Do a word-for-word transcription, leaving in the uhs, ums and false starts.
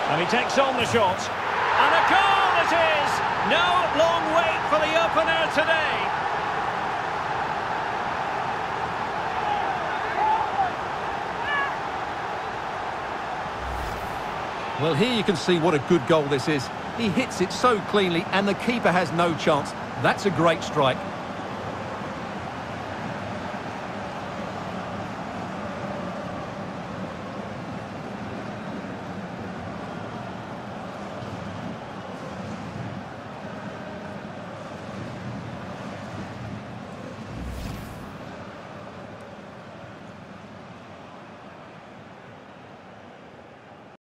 And he takes on the shot. And a goal it is! No long wait for the opener today. Well, here you can see what a good goal this is. He hits it so cleanly and the keeper has no chance. That's a great strike.